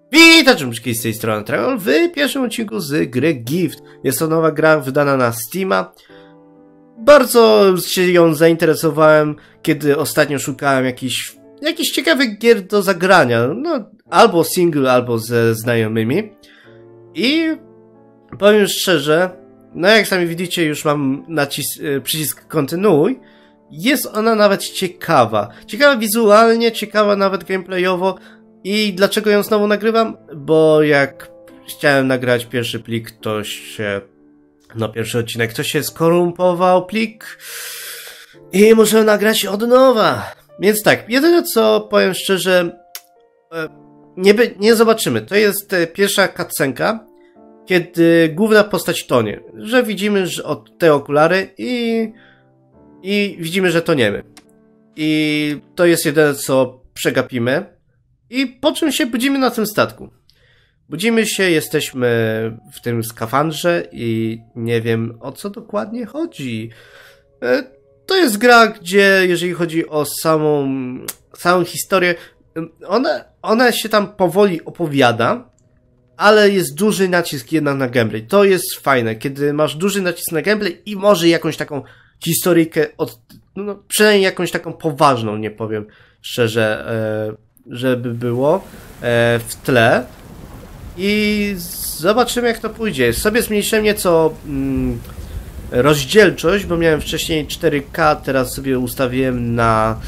Witajcie z tej strony Travel w pierwszym odcinku z gry Gift. Jest to nowa gra wydana na Steama. Bardzo się ją zainteresowałem, kiedy ostatnio szukałem jakichś ciekawych gier do zagrania. No, albo single, albo ze znajomymi. I powiem szczerze, no jak sami widzicie, już mam przycisk kontynuuj. Jest ona nawet ciekawa. Ciekawa wizualnie, ciekawa nawet gameplayowo. I dlaczego ją znowu nagrywam? Bo jak chciałem nagrać pierwszy plik, pierwszy odcinek, to się skorumpował plik i muszę nagrać od nowa. Więc tak, jedyne co powiem szczerze, nie zobaczymy. To jest pierwsza cutscenka, kiedy główna postać tonie. Że widzimy że te okulary i widzimy, że toniemy. I to jest jedyne co przegapimy. I po czym się budzimy na tym statku? Budzimy się, jesteśmy w tym skafandrze i nie wiem o co dokładnie chodzi. To jest gra, gdzie jeżeli chodzi o samą historię, ona się tam powoli opowiada, ale jest duży nacisk jednak na gameplay. To jest fajne, kiedy masz duży nacisk na gameplay i może jakąś taką historyjkę, przynajmniej jakąś taką poważną, nie powiem szczerze, żeby było w tle i zobaczymy jak to pójdzie. Sobie zmniejszyłem nieco rozdzielczość, bo miałem wcześniej 4K, teraz sobie ustawiłem na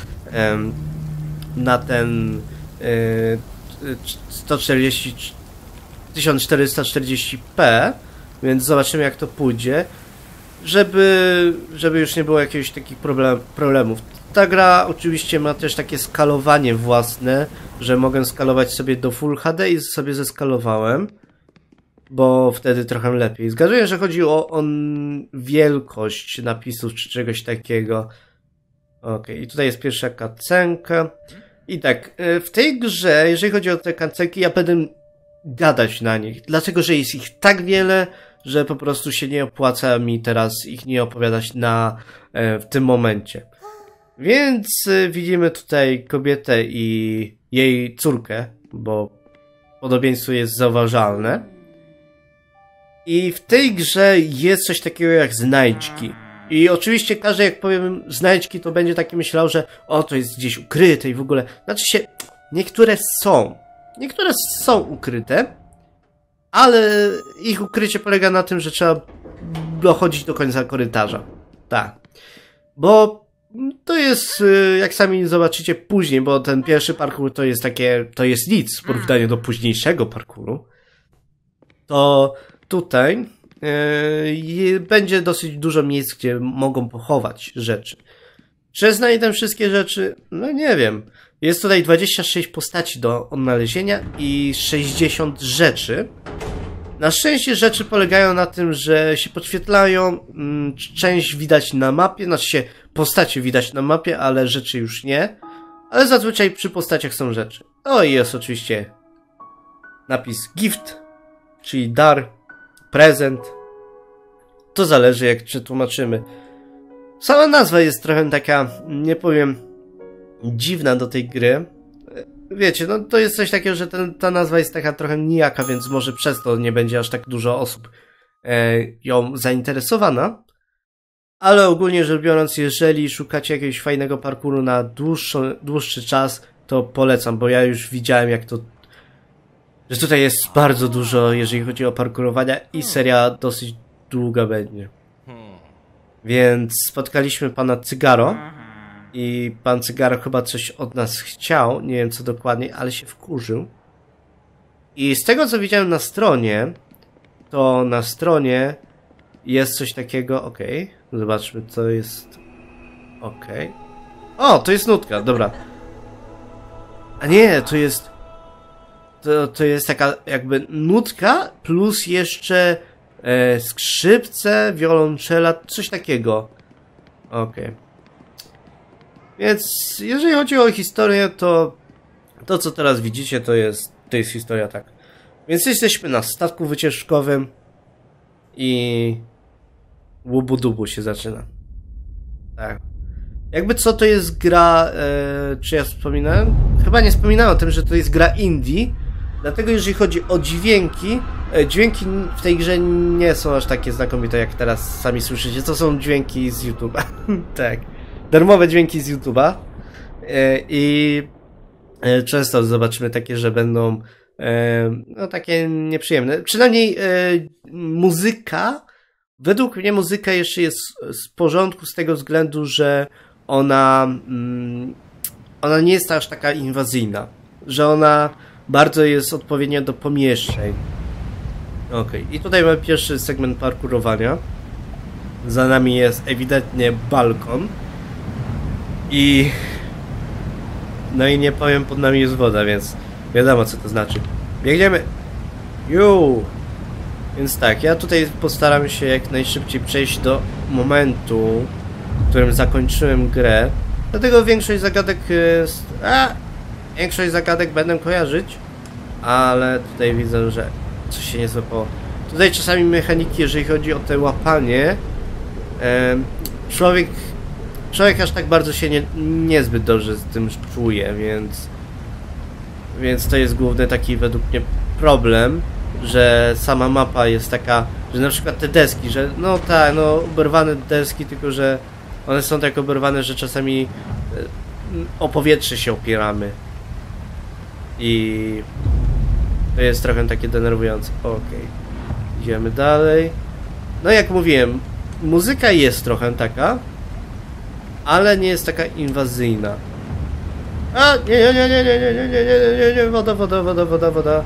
ten 1440p, więc zobaczymy jak to pójdzie, żeby już nie było jakichś takich problemów. Ta gra oczywiście ma też takie skalowanie własne, że mogę skalować sobie do Full HD i sobie zeskalowałem, bo wtedy trochę lepiej. Zgaduję, że chodzi o wielkość napisów czy czegoś takiego. Ok, i tutaj jest pierwsza cutscenka. I tak, w tej grze, jeżeli chodzi o te cutscenki, ja będę gadać na nich, dlatego że jest ich tak wiele, że po prostu się nie opłaca mi teraz ich nie opowiadać w tym momencie. Więc widzimy tutaj kobietę i jej córkę, bo podobieństwo jest zauważalne. I w tej grze jest coś takiego jak znajdźki. I oczywiście każdy jak powiem znajdźki, to będzie taki myślał, że to jest gdzieś ukryte i w ogóle. Znaczy się, niektóre są ukryte, ale ich ukrycie polega na tym, że trzeba dochodzić do końca korytarza. Tak. Bo to jest, jak sami zobaczycie później, bo ten pierwszy parkour to jest nic w porównaniu do późniejszego parkouru. To tutaj będzie dosyć dużo miejsc, gdzie mogą pochować rzeczy. Czy znajdę wszystkie rzeczy? No nie wiem. Jest tutaj 26 postaci do odnalezienia i 60 rzeczy. Na szczęście rzeczy polegają na tym, że się podświetlają, część widać na mapie, znaczy się postacie widać na mapie, ale rzeczy już nie. Ale zazwyczaj przy postaciach są rzeczy. I jest oczywiście napis gift, czyli dar, prezent. To zależy jak przetłumaczymy. Sama nazwa jest trochę taka, nie powiem, dziwna do tej gry. Wiecie, no to jest coś takiego, że ta nazwa jest taka trochę nijaka, więc może przez to nie będzie aż tak dużo osób ją zainteresowana. Ale ogólnie rzecz biorąc, jeżeli szukacie jakiegoś fajnego parkouru na dłuższy czas, to polecam, bo ja już widziałem że tutaj jest bardzo dużo, jeżeli chodzi o parkurowania i seria dosyć długa będzie. Więc spotkaliśmy pana Cygaro i pan Cygaro chyba coś od nas chciał, nie wiem co dokładnie, ale się wkurzył. I z tego co widziałem na stronie, to na stronie jest coś takiego, okej, zobaczmy co jest, okej. To jest nutka, dobra. A nie, to jest taka jakby nutka plus jeszcze skrzypce, wiolonczela, coś takiego. Okej. Więc jeżeli chodzi o historię, to co teraz widzicie, to jest historia, tak. Więc jesteśmy na statku wycieczkowym i łubu-dubu się zaczyna. Tak. Jakby co to jest gra, czy ja wspominałem? Chyba nie wspominałem o tym, że to jest gra indie, Dlatego jeżeli chodzi o dźwięki, dźwięki w tej grze nie są aż takie znakomite, jak teraz sami słyszycie. To są dźwięki z YouTube'a. Tak. Darmowe dźwięki z YouTube'a. I często zobaczymy takie, że będą no takie nieprzyjemne. Przynajmniej muzyka, według mnie muzyka jeszcze jest w porządku z tego względu, że ona nie jest aż taka inwazyjna. Że ona bardzo jest odpowiednia do pomieszczeń. Okej. I tutaj mamy pierwszy segment parkurowania. Za nami jest ewidentnie balkon. No i nie powiem, pod nami jest woda, więc wiadomo co to znaczy. Biegniemy! Więc tak, ja tutaj postaram się jak najszybciej przejść do momentu, w którym zakończyłem grę. Dlatego większość zagadek jest... Większość zagadek będę kojarzyć, ale tutaj widzę, że coś się nie złapało. Tutaj czasami mechaniki, jeżeli chodzi o te łapanie, człowiek aż tak bardzo się niezbyt dobrze z tym czuje, więc to jest główny taki według mnie problem, że sama mapa jest taka, że na przykład te deski, że no tak, no oberwane deski, tylko że one są tak oberwane, że czasami o powietrze się opieramy. I to jest trochę takie denerwujące. Okej. Idziemy dalej. No jak mówiłem, muzyka jest trochę taka, ale nie jest taka inwazyjna. Nie, woda.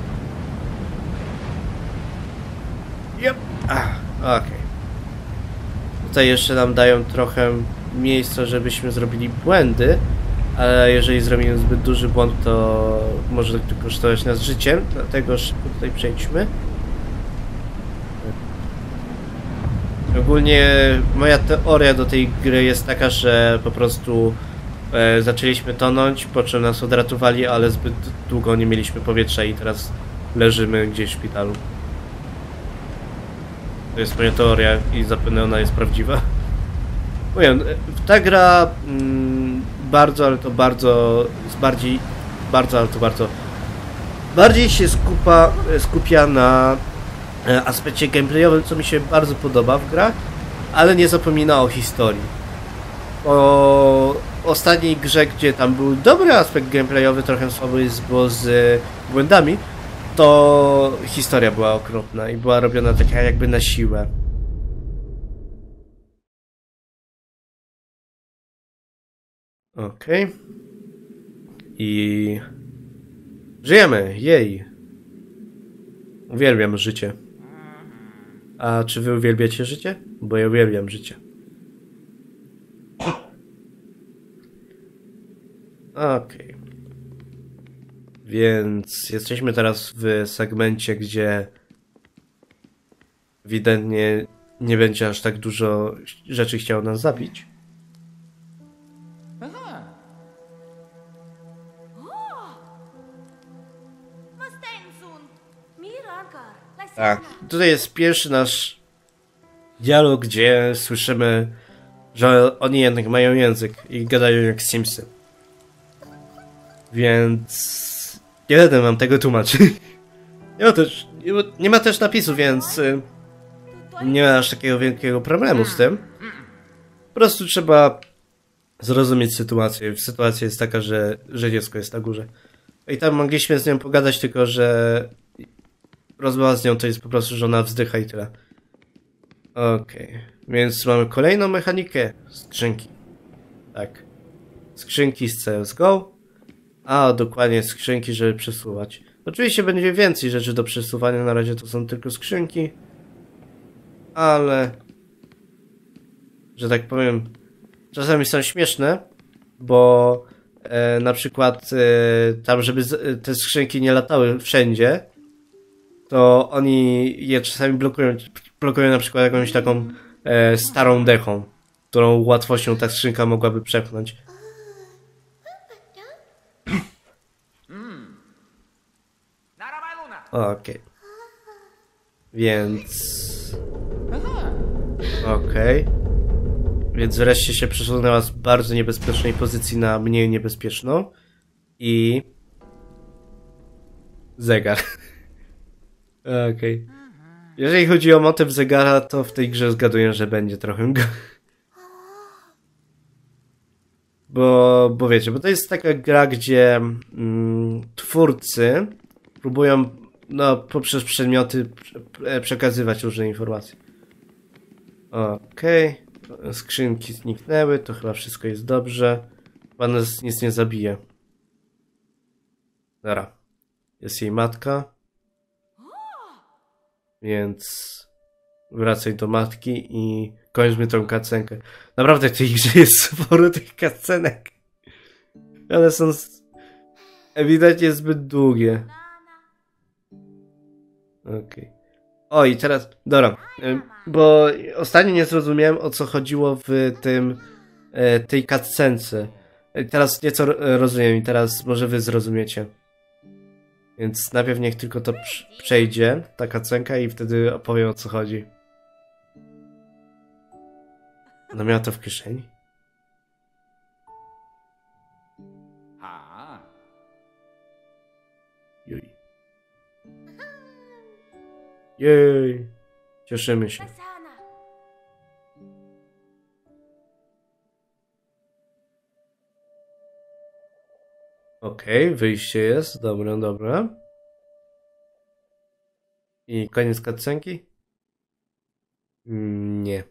Yep. Okej. Tutaj jeszcze nam dają trochę miejsca, żebyśmy zrobili błędy, ale jeżeli zrobimy zbyt duży błąd, to może to kosztować nas życiem, dlatego szybko tutaj przejdźmy. Ogólnie moja teoria do tej gry jest taka, że po prostu zaczęliśmy tonąć, po czym nas odratowali, ale zbyt długo nie mieliśmy powietrza i teraz leżymy gdzieś w szpitalu. To jest moja teoria i zapewne ona jest prawdziwa. Mówię, ta gra bardzo, ale to bardzo, bardziej się skupia na aspekcie gameplayowym, co mi się bardzo podoba w grach, ale nie zapomina o historii. O ostatniej grze, gdzie tam był dobry aspekt gameplayowy, trochę słabo jest, bo z błędami, to historia była okropna i była robiona taka jakby na siłę. Okej. I żyjemy, jej. Uwielbiam życie. A czy wy uwielbiacie życie? Bo ja uwielbiam życie. Okej. Więc jesteśmy teraz w segmencie, gdzie ewidentnie nie będzie aż tak dużo rzeczy chciało nas zabić. Tak, tutaj jest pierwszy nasz dialog, gdzie słyszymy, że oni jednak mają język i gadają jak Simsy. Więc nie będę wam tego tłumaczyć. Nie ma też napisu, więc nie ma aż takiego wielkiego problemu z tym. Po prostu trzeba zrozumieć sytuację. Sytuacja jest taka, że dziecko jest na górze. I tam mogliśmy z nią pogadać, tylko że rozmowa z nią to jest po prostu, że ona wzdycha i tyle. Okej. Więc mamy kolejną mechanikę. Skrzynki. Tak. Skrzynki z CSGO. A dokładnie skrzynki, żeby przesuwać. Oczywiście będzie więcej rzeczy do przesuwania. Na razie to są tylko skrzynki. Ale... że tak powiem... czasami są śmieszne. Bo... na przykład... tam, żeby te skrzynki nie latały wszędzie, to oni je czasami blokują na przykład jakąś taką starą dechą, którą łatwością ta skrzynka mogłaby przepchnąć. Okej. Więc... Okej. Więc wreszcie się przesunęła z bardzo niebezpiecznej pozycji na mniej niebezpieczną. I... Zegar. Okej. Jeżeli chodzi o motyw zegara, to w tej grze zgaduję, że będzie trochę go. Bo wiecie, bo to jest taka gra, gdzie twórcy próbują poprzez przedmioty przekazywać różne informacje. Okej. Skrzynki zniknęły, to chyba wszystko jest dobrze. Chyba nas nic nie zabije. Dobra. Jest jej matka. Więc wracaj do matki i kończmy tą kacenkę. Naprawdę w tej grze jest sporo tych kacenek. One są ewidentnie zbyt długie. Okej. O i teraz, dobra, bo ostatnio nie zrozumiałem, o co chodziło w tej cutscence. Teraz nieco rozumiem i teraz może wy zrozumiecie. Więc najpierw niech tylko to przejdzie, ta cutscenka, i wtedy opowiem, o co chodzi. Ona miała to w kieszeni? Juj. Jej. Cieszymy się. Okej, wyjście jest. Dobra, dobra. I koniec cutscenki? Nie.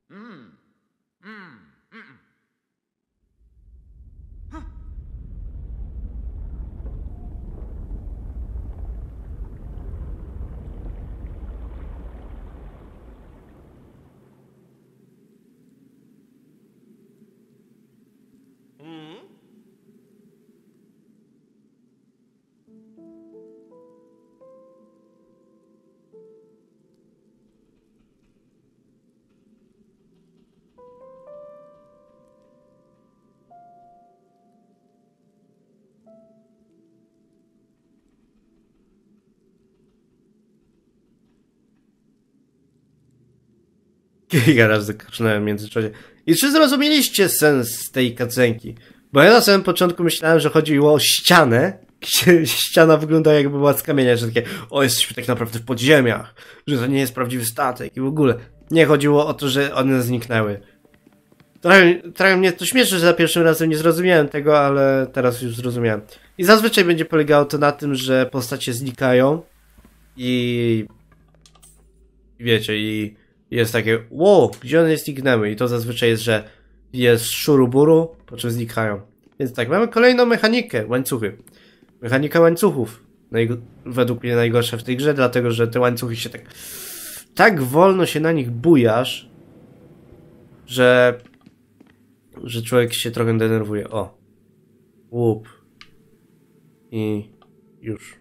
Kilka razy krzyczałem w międzyczasie. I czy zrozumieliście sens tej kacenki? Bo ja na samym początku myślałem, że chodziło o ścianę, gdzie ściana wygląda, jakby była z kamienia, że takie, o, jesteśmy tak naprawdę w podziemiach, że to nie jest prawdziwy statek i w ogóle. Nie chodziło o to, że one zniknęły. Trochę mnie to śmieszy, że za pierwszym razem nie zrozumiałem tego, ale teraz już zrozumiałem. I zazwyczaj będzie polegało to na tym, że postacie znikają i wiecie, i jest takie, wow, gdzie one zniknęły? I to zazwyczaj jest, że jest szuruburu, po czym znikają. Więc tak, mamy kolejną mechanikę, łańcuchy. Mechanika łańcuchów. Według mnie najgorsza w tej grze, dlatego że te łańcuchy się tak wolno się na nich bujasz, że człowiek się trochę denerwuje. O. Łup. I już.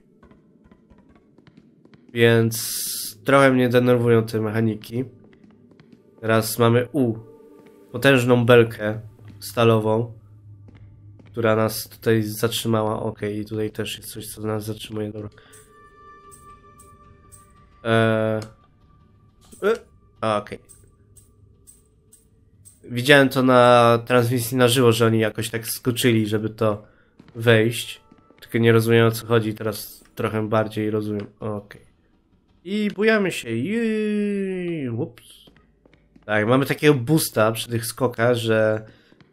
Więc trochę mnie denerwują te mechaniki. Teraz mamy potężną belkę stalową, która nas tutaj zatrzymała. Ok, i tutaj też jest coś, co nas zatrzymuje. Dobra. Okej. Widziałem to na transmisji na żywo, że oni jakoś tak skoczyli, żeby to wejść. Tylko nie rozumiem, o co chodzi. Teraz trochę bardziej rozumiem. Okej. I bujamy się. Ups. Tak, mamy takiego boosta przy tych skokach, że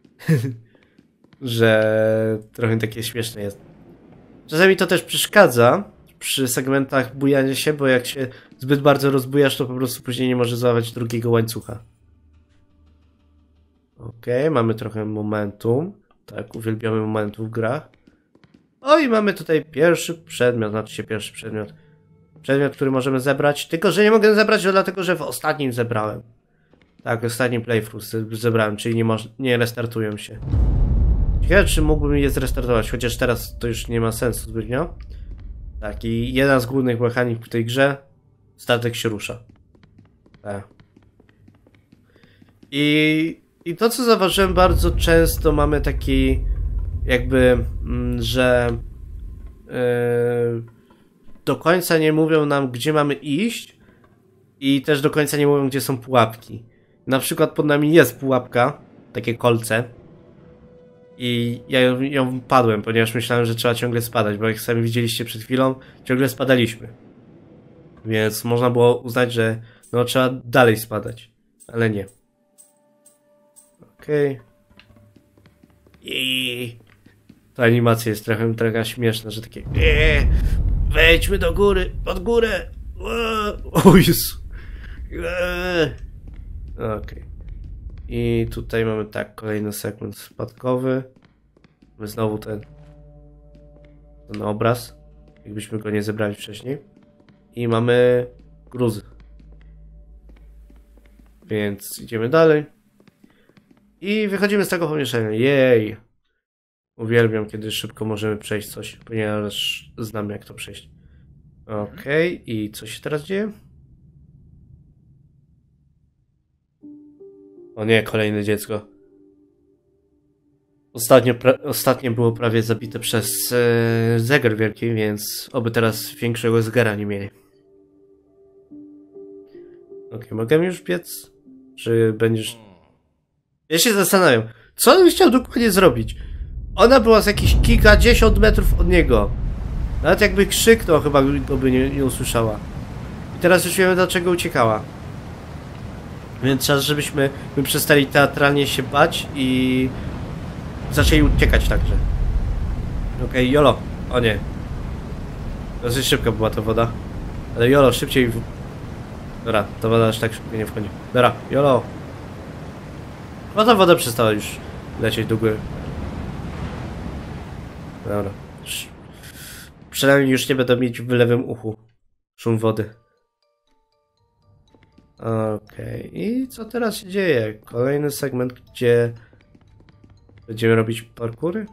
że trochę takie śmieszne jest. Czasami to też przeszkadza przy segmentach bujania się, bo jak się zbyt bardzo rozbujasz, to po prostu później nie może złapać drugiego łańcucha. Okej, mamy trochę momentum. Tak, uwielbiamy momentu w grach. O, i mamy tutaj pierwszy przedmiot, znaczy się pierwszy przedmiot. Przedmiot, który możemy zebrać, tylko że nie mogę zebrać, dlatego że w ostatnim zebrałem. Tak, w ostatnim playthrough zebrałem, czyli nie restartują się. Ciekawe, czy mógłbym je zrestartować, chociaż teraz to już nie ma sensu zbytnio. Tak, i jedna z głównych mechanik w tej grze, statek się rusza. Tak. I to, co zauważyłem, bardzo często mamy taki jakby, że do końca nie mówią nam, gdzie mamy iść i też do końca nie mówią, gdzie są pułapki. Na przykład pod nami jest pułapka, takie kolce I ja ją padłem, ponieważ myślałem, że trzeba ciągle spadać, bo jak sami widzieliście przed chwilą, ciągle spadaliśmy. Więc można było uznać, że no trzeba dalej spadać. Ale nie. Okej. I ta animacja jest trochę taka śmieszna, że takie wejdźmy do góry, pod górę. O Jezu. Okej. I tutaj mamy tak, kolejny segment spadkowy. Mamy znowu ten obraz, jakbyśmy go nie zebrali wcześniej. I mamy gruzy. Więc idziemy dalej. I wychodzimy z tego pomieszczenia. Jej! Uwielbiam, kiedy szybko możemy przejść coś, ponieważ znam, jak to przejść. Okej, i co się teraz dzieje? O nie, kolejne dziecko. Ostatnio było prawie zabite przez zegar wielki, więc oby teraz większego zegara nie mieli. Okej, mogę już biec? Czy będziesz... Ja się zastanawiam, co on chciał dokładnie zrobić? Ona była z jakichś kilkadziesiąt metrów od niego. Nawet jakby krzyknął, chyba go by nie usłyszała. I teraz już wiemy, dlaczego uciekała. Więc czas, żebyśmy przestali teatralnie się bać i zaczęli uciekać także. Okej, Jolo. O nie. Dosyć szybka była ta woda. Ale Jolo, szybciej... Dobra, ta woda aż tak szybko nie wchodzi. Dobra, Jolo. No ta woda przestała już lecieć do góry. Dobra. Przynajmniej już nie będę mieć w lewym uchu szum wody. Okej. I co teraz się dzieje? Kolejny segment, gdzie będziemy robić parkury?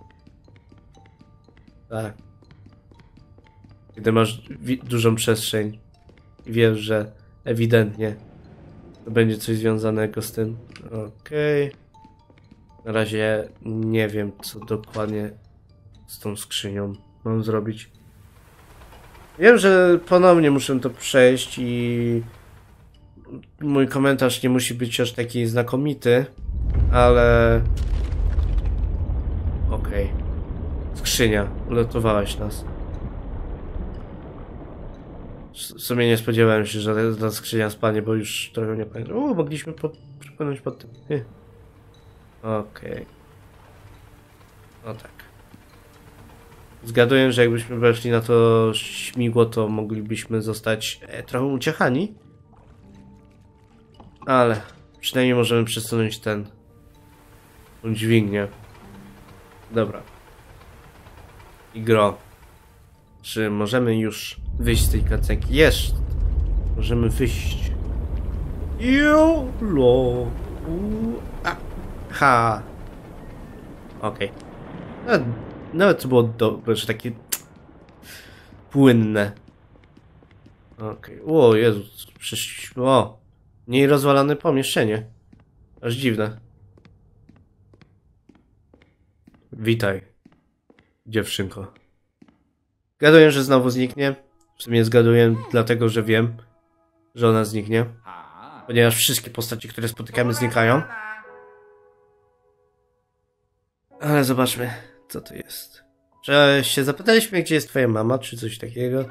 Tak. Kiedy masz dużą przestrzeń i wiesz, że ewidentnie to będzie coś związanego z tym. Okej. Na razie nie wiem, co dokładnie z tą skrzynią mam zrobić. Wiem, że ponownie muszę to przejść i mój komentarz nie musi być aż taki znakomity, ale... Okej. Skrzynia. Uratowałaś nas. W sumie nie spodziewałem się, że ta skrzynia spadnie, bo już trochę nie pamiętam. Mogliśmy przepłynąć pod tym. Okej. O tak. Zgaduję, że jakbyśmy weszli na to śmigło, to moglibyśmy zostać trochę uciechani. Ale przynajmniej możemy przesunąć tą dźwignię. Dobra. Igro. Czy możemy już wyjść z tej kacenki? Jest! Możemy wyjść. Jolo. Ha. Okej. Nawet to było dobre, że takie płynne. Okej. O Jezu. O. Mniej rozwalane pomieszczenie. Aż dziwne. Witaj, dziewczynko. Zgaduję, że znowu zniknie. W sumie zgaduję dlatego, że wiem, że ona zniknie. Ponieważ wszystkie postaci, które spotykamy, znikają. Ale zobaczmy, co to jest. Czy się zapytaliśmy, gdzie jest twoja mama, czy coś takiego?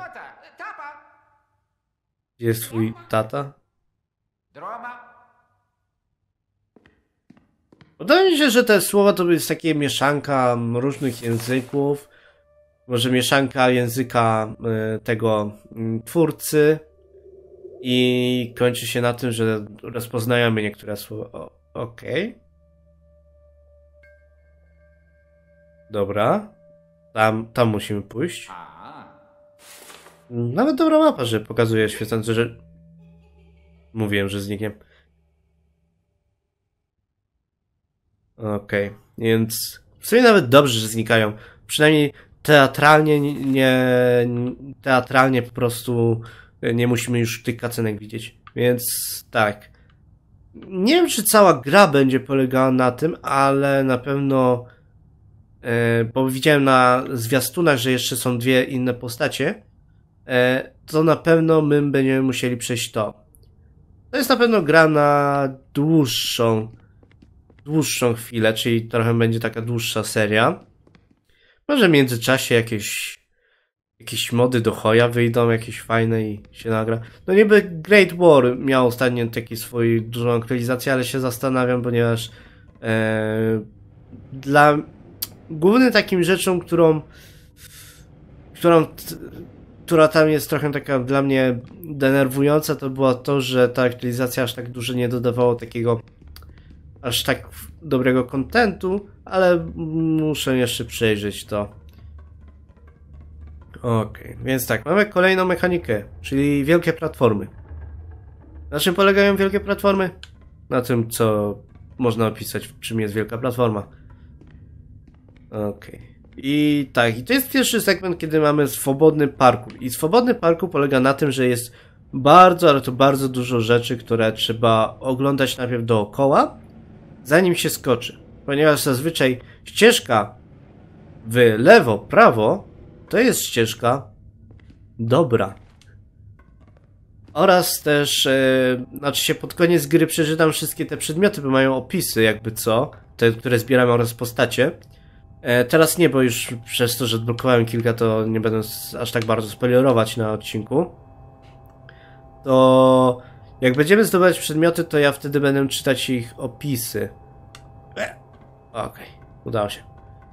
Gdzie jest twój tata? Wydaje mi się, że te słowa to jest takie mieszanka różnych języków. Może mieszanka języka tego twórcy. I kończy się na tym, że rozpoznajemy niektóre słowa. Okej. Dobra. Tam musimy pójść. Nawet dobra mapa, że pokazuje świecące, że... Mówiłem, że zniknie. Okej, więc w sumie nawet dobrze, że znikają. Przynajmniej teatralnie po prostu nie musimy już tych kacenek widzieć. Więc tak. Nie wiem, czy cała gra będzie polegała na tym, ale na pewno bo widziałem na zwiastunach, że jeszcze są dwie inne postacie, to na pewno my będziemy musieli przejść to. To jest na pewno gra na dłuższą dłuższą chwilę, czyli trochę będzie taka dłuższa seria. Może w międzyczasie jakieś mody do Hoja wyjdą, jakieś fajne i się nagra. No niby Great War miał ostatnio taki swój dużą aktualizację, ale się zastanawiam, ponieważ dla głównym takim rzeczą, która tam jest trochę taka dla mnie denerwująca, to było to, że ta aktualizacja aż tak dużo nie dodawało takiego aż tak dobrego kontentu, ale muszę jeszcze przejrzeć to. Okej, więc tak, mamy kolejną mechanikę, czyli wielkie platformy. Na czym polegają wielkie platformy? Na tym, co można opisać, czym jest wielka platforma. Okej. I tak, i to jest pierwszy segment, kiedy mamy swobodny parkour. I swobodny parkour polega na tym, że jest bardzo, ale to bardzo dużo rzeczy, które trzeba oglądać najpierw dookoła, zanim się skoczy. Ponieważ zazwyczaj ścieżka w lewo, prawo to jest ścieżka dobra. Oraz też, znaczy się pod koniec gry przeczytam wszystkie te przedmioty, bo mają opisy jakby co, te, które zbieram oraz postacie. Teraz nie, bo już przez to, że odblokowałem kilka, to nie będę aż tak bardzo spoilerować na odcinku. To jak będziemy zdobywać przedmioty, to ja wtedy będę czytać ich opisy. Okej, udało się.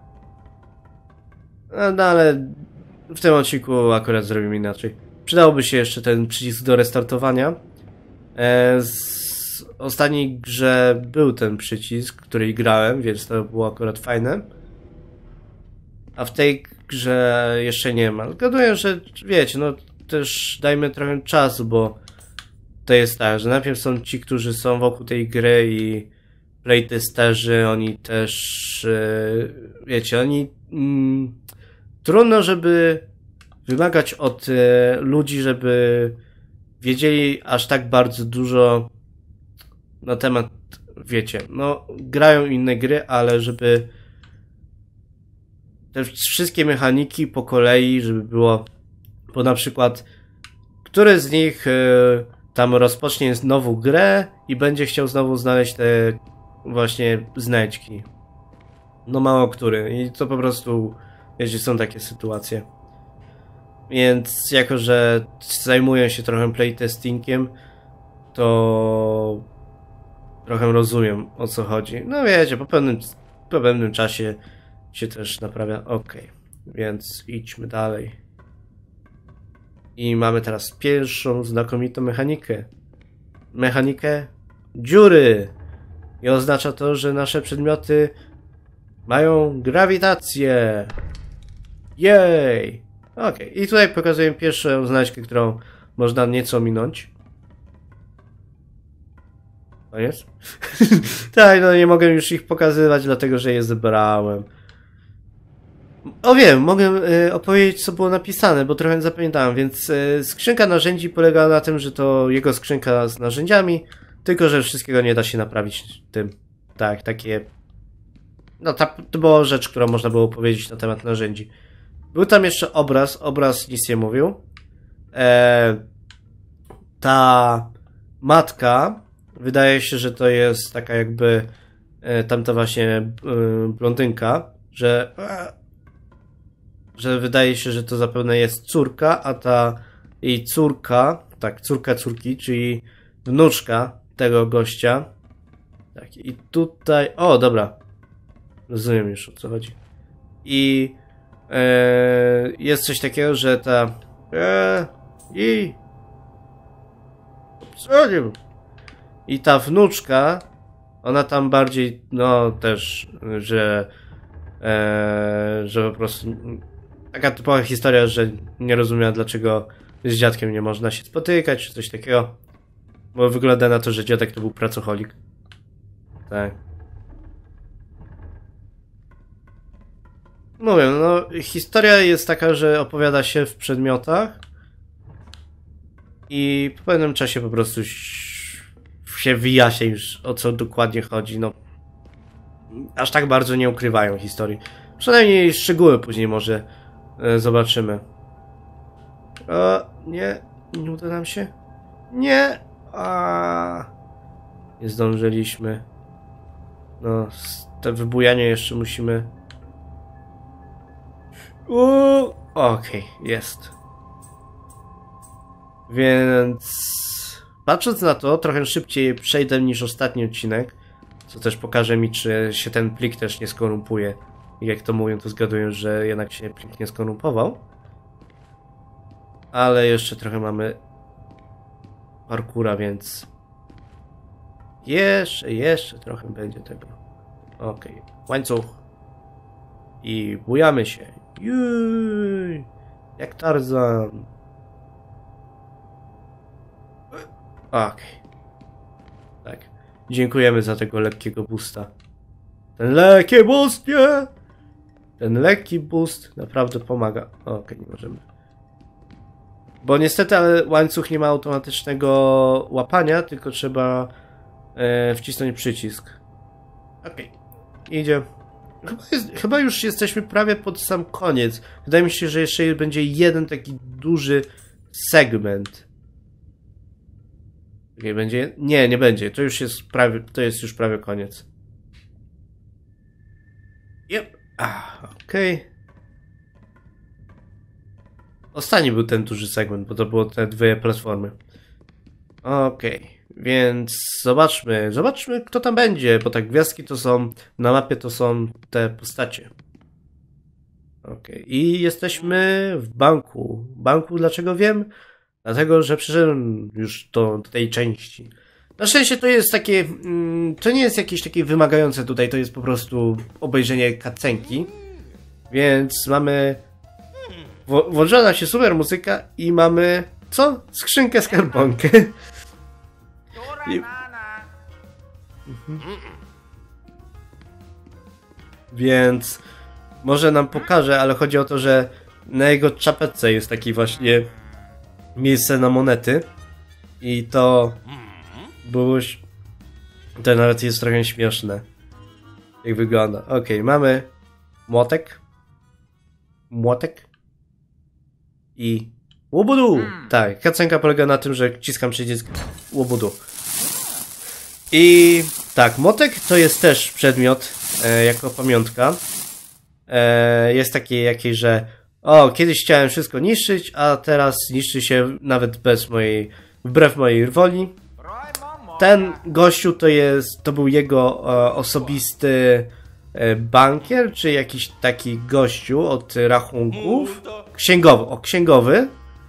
No ale w tym odcinku akurat zrobimy inaczej. Przydałoby się jeszcze ten przycisk do restartowania. Z ostatniej grze był ten przycisk, który grałem, więc to było akurat fajne. A w tej grze jeszcze nie ma. Zgaduję, że wiecie, no też dajmy trochę czasu, bo to jest tak, że najpierw są ci, którzy są wokół tej gry i playtesterzy, oni też, wiecie, oni trudno, żeby wymagać od ludzi, żeby wiedzieli aż tak bardzo dużo na temat, wiecie, no grają inne gry, ale żeby te wszystkie mechaniki po kolei, żeby było, bo na przykład który z nich tam rozpocznie znowu grę i będzie chciał znowu znaleźć te właśnie znajdźki. No mało który. I to po prostu, wiecie, są takie sytuacje. Więc jako, że zajmuję się trochę playtestingiem, to trochę rozumiem, o co chodzi. No wiecie, po pewnym czasie się też naprawia. Okej, więc idźmy dalej. I mamy teraz pierwszą znakomitą mechanikę. Mechanikę dziury. I oznacza to, że nasze przedmioty mają grawitację. Jej! Okej, i tutaj pokazuję pierwszą znaczkę, którą można nieco minąć. Koniec? Tak, no nie mogę już ich pokazywać, dlatego że je zebrałem. O wiem, mogę opowiedzieć, co było napisane, bo trochę zapamiętałem, więc skrzynka narzędzi polega na tym, że to jego skrzynka z narzędziami, tylko że wszystkiego nie da się naprawić tym. Tak, takie... No to była rzecz, którą można było powiedzieć na temat narzędzi. Był tam jeszcze obraz nic nie mówił. Ta matka, wydaje się, że to jest taka jakby tamta właśnie blondynka, że wydaje się, że to zapewne jest córka, a ta jej córka, tak, córka córki, czyli wnuczka tego gościa. Tak, i tutaj, o dobra, rozumiem już, o co chodzi. I jest coś takiego, że ta i ta wnuczka, ona tam bardziej, no też, że po prostu taka typowa historia, że nie rozumiała, dlaczego z dziadkiem nie można się spotykać, czy coś takiego. Bo wygląda na to, że dziadek to był pracocholik. Tak. Mówię, no historia jest taka, że opowiada się w przedmiotach i po pewnym czasie po prostu się wyjaśnia już, o co dokładnie chodzi. No, aż tak bardzo nie ukrywają historii. Przynajmniej szczegóły później może zobaczymy. Nie uda nam się. Nie zdążyliśmy. No, te wybujanie jeszcze musimy... Okej, jest. Więc... Patrząc na to, trochę szybciej przejdę niż ostatni odcinek, co też pokaże mi, czy się ten plik też nie skorumpuje. I jak to mówią, to zgadują, że jednak się plik nie skorumpował. Ale jeszcze trochę mamy parkura, więc... Jeszcze trochę będzie tego. Okej, łańcuch. I bujamy się. Juj, jak Tarzan. Okej. Tak. Dziękujemy za tego lekkiego boosta. Ten lekki boost, nie! Ten lekki boost naprawdę pomaga. Okej, nie możemy. Bo niestety, ale łańcuch nie ma automatycznego łapania, tylko trzeba wcisnąć przycisk. Okej. Idzie. Chyba już jesteśmy prawie pod sam koniec. Wydaje mi się, że jeszcze będzie jeden taki duży segment. Okay, będzie? Nie, nie będzie. To już jest prawie, to jest już prawie koniec. Yep. Okej. Ostatni był ten duży segment, bo to było te dwie platformy. Okej, więc zobaczmy kto tam będzie, bo tak gwiazdki to są, na mapie to są te postacie. Okej, i jesteśmy w banku. Banku dlaczego wiem? Dlatego, że przyszedłem już do tej części. Na szczęście to jest takie, to nie jest jakieś takie wymagające tutaj, to jest po prostu obejrzenie cutscenki. Więc mamy, włączyła nam się super muzyka i mamy, co? Skrzynkę skarbonkę. I... Więc może nam pokaże, ale chodzi o to, że na jego czapeczce jest taki właśnie miejsce na monety i to było... To nawet jest trochę śmieszne, jak wygląda. Okej, mamy młotek i łobudu. Tak, cutscenka polega na tym, że wciskam przycisk łobudu. I tak, młotek to jest też przedmiot jako pamiątka. Jest takie jakieś, że kiedyś chciałem wszystko niszczyć, a teraz niszczy się nawet wbrew mojej woli. Ten gościu to był jego osobisty bankier, czy jakiś taki gościu od rachunków. Księgowy.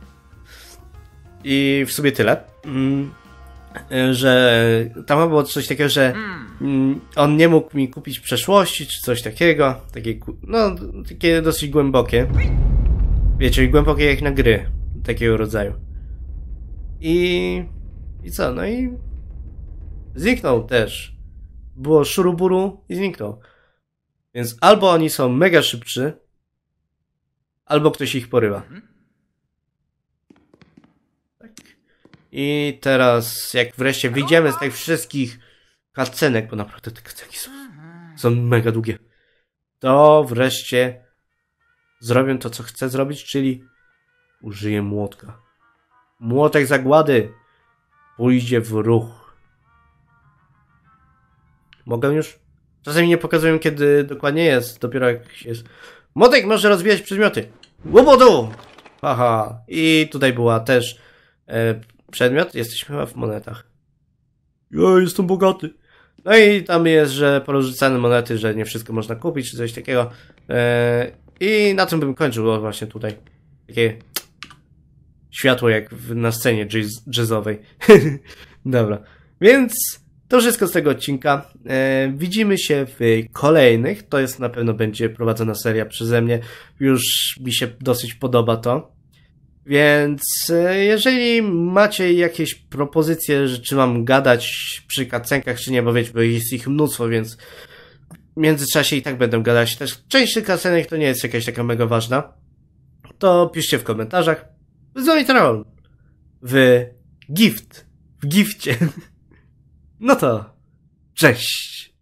I w sobie tyle. Że tam było coś takiego, że on nie mógł mi kupić przeszłości, czy coś takiego. Takie dosyć głębokie. Wiecie, głębokie jak na gry. Takiego rodzaju. I co? No i zniknął też. Było szuruburu i zniknął. Więc albo oni są mega szybcy, albo ktoś ich porywa. Tak. I teraz, jak wreszcie wyjdziemy z tych wszystkich cutscenek, bo naprawdę te cutscenki są mega długie, to wreszcie zrobię to, co chcę zrobić, czyli użyję młotka. Młotek zagłady pójdzie w ruch. Mogę już? Czasami nie pokazują, kiedy dokładnie jest, dopiero jak jest. Młotek może rozwijać przedmioty. Łobudu! Haha. I tutaj była też przedmiot. Jesteśmy chyba w monetach. Ja jestem bogaty. No i tam jest, że porozrzucane monety, że nie wszystko można kupić, czy coś takiego. I na tym bym kończył, bo właśnie tutaj. Takie światło jak na scenie jazzowej. Dobra. Więc to wszystko z tego odcinka. Widzimy się w kolejnych. To jest na pewno będzie prowadzona seria przeze mnie. Już mi się dosyć podoba to. Więc jeżeli macie jakieś propozycje, że czy mam gadać przy cutscenkach, czy nie, bo wiecie, bo jest ich mnóstwo, więc w międzyczasie i tak będę gadać. Też część tych cutscenek to nie jest jakaś taka mega ważna. To piszcie w komentarzach. Zoitrol w gifcie. No to cześć!